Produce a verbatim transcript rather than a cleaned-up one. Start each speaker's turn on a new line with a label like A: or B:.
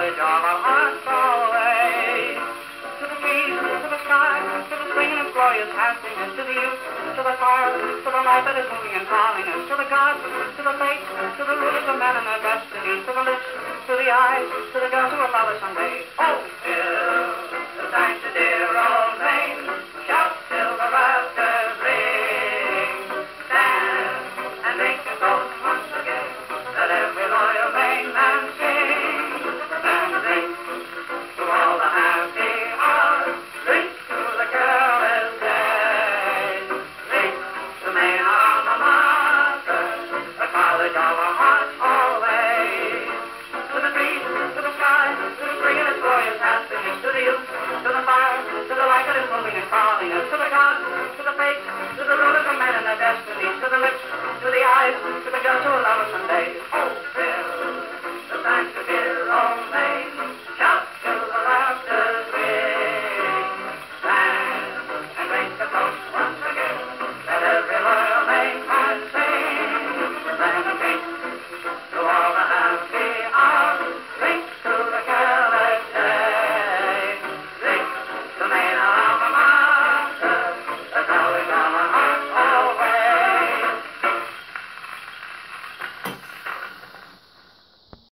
A: college of our hearts always. To the trees, to the sky, to the spring of glorious happiness, to the youth, to the fire, to the light that is moving and calling us, to the gods, to the fates, to the rulers of men and their destinies, to the lips, to the eyes, to the girls who will love us someday. Oh, still, the thanks to dear old Maine, shout till the rafters ring. Stand and make a toast once again, let every loyal Maine man sing. And drink to all the happy hours, drink to the careless days, drink to Maine alma mater, the college of our hearts always. To the trees, to the sky, to the spring and its glorious happiness, to the youth, to the fire, to the light that is moving and calling us, to the gods, to the fates, to the rulers of men and their destinies, to the lips, to the eyes, to the girls who will love us someday.